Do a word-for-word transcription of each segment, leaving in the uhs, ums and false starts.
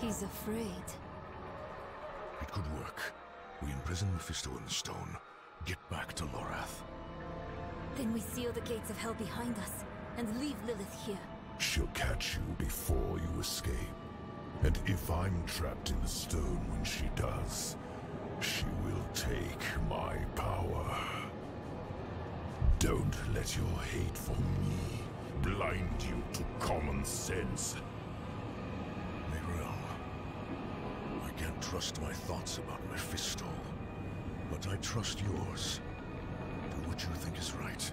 He's afraid. It could work. We imprison Mephisto in the stone. Get back to Lorath. Then we seal the gates of hell behind us, and leave Lilith here. She'll catch you before you escape. And if I'm trapped in the stone when she does, she will take my power. Don't let your hate for me blind you to common sense. Mirel, I can't trust my thoughts about Mephisto, but I trust yours. Do what you think is right.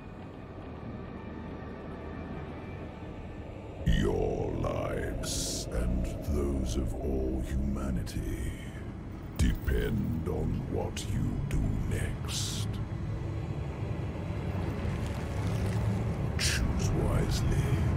Your lives and those of all humanity depend on what you do next. Choose wisely.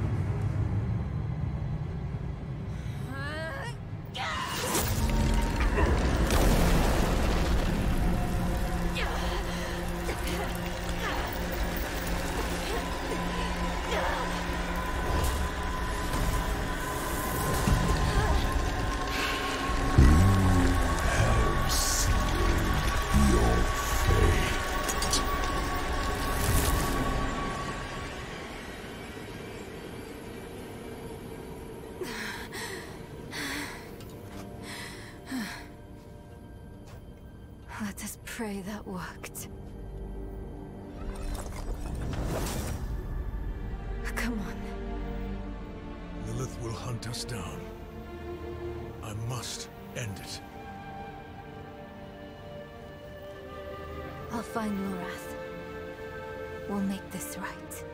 Let us pray that worked. Come on. Lilith will hunt us down. I must end it. I'll find Lorath. We'll make this right.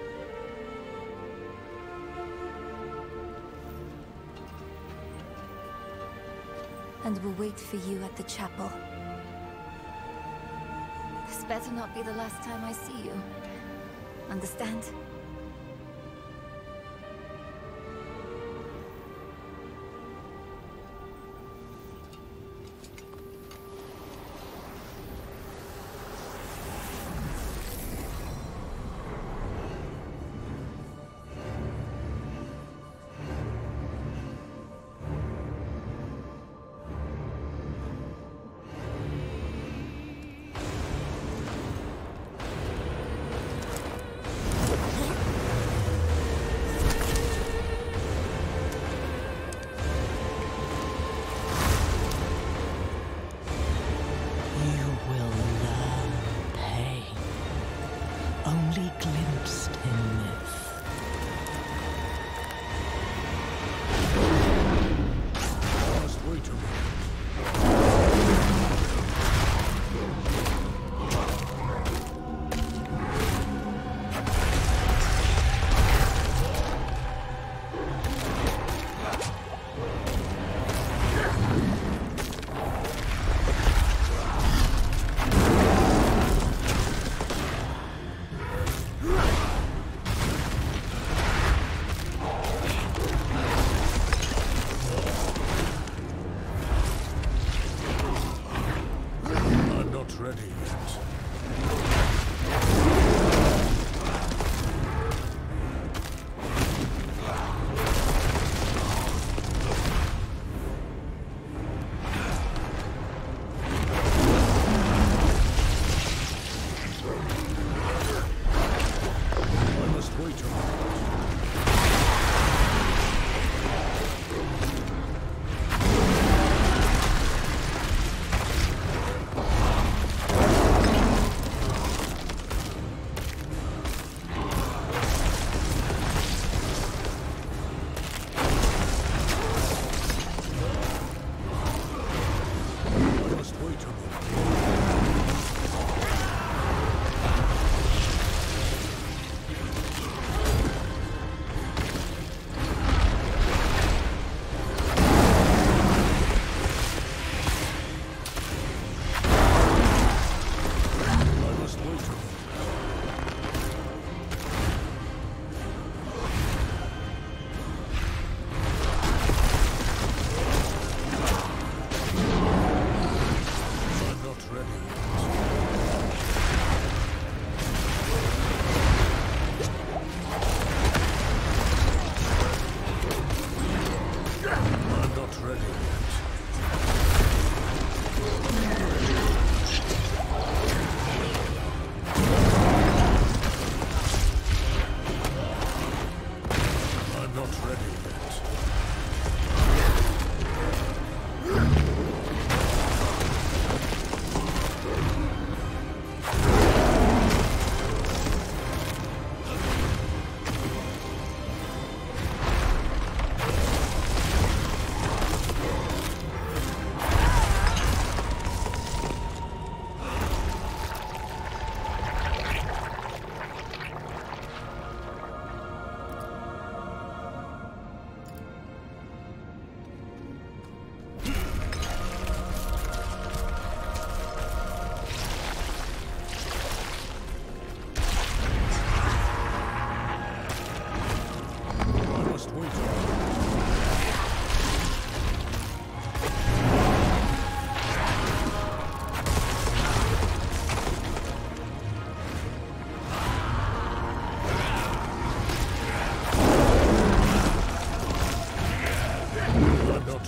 And we'll wait for you at the chapel. This better not be the last time I see you. Understand?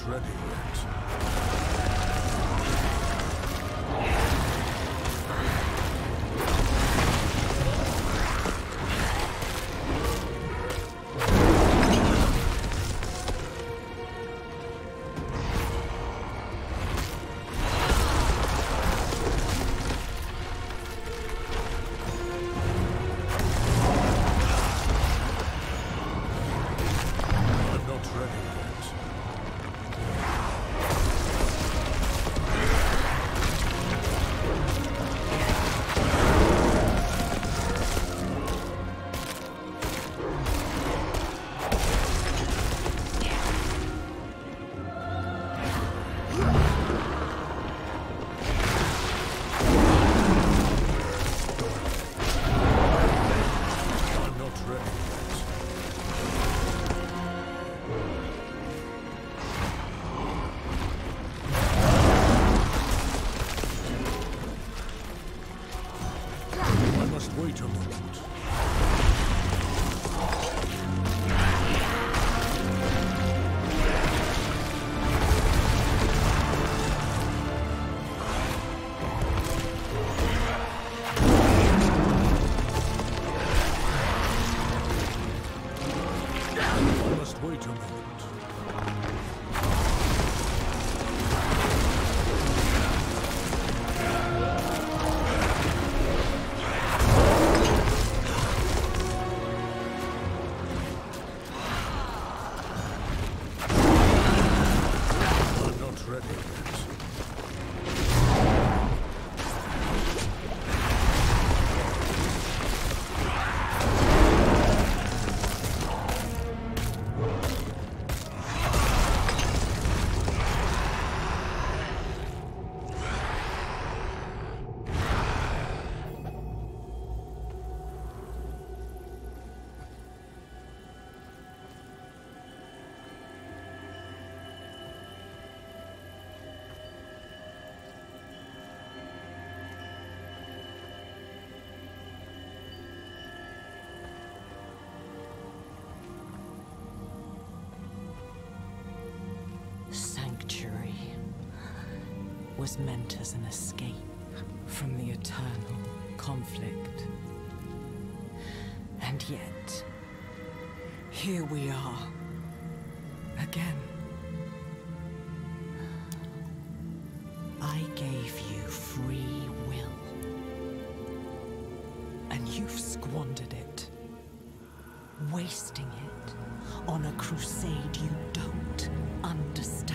not ready yet. Wait a moment. I must wait a moment. Sanctuary was meant as an escape from the eternal conflict. And yet, here we are, again. I gave you free will, and you've squandered it, wasting it on a crusade you don't understand.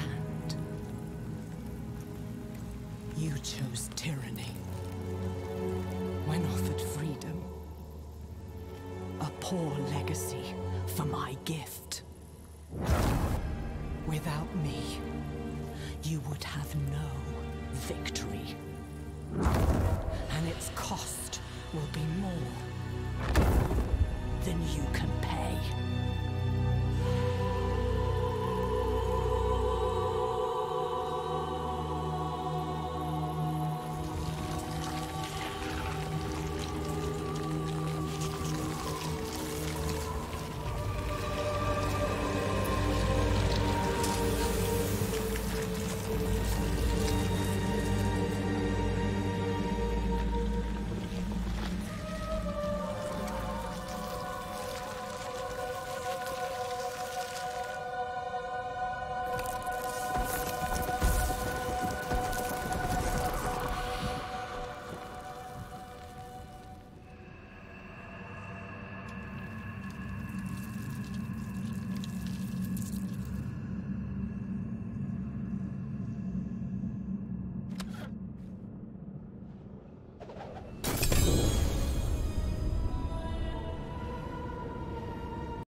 You chose tyranny when offered freedom. A poor legacy for my gift. Without me, you would have no victory. And its cost will be more than you can pay.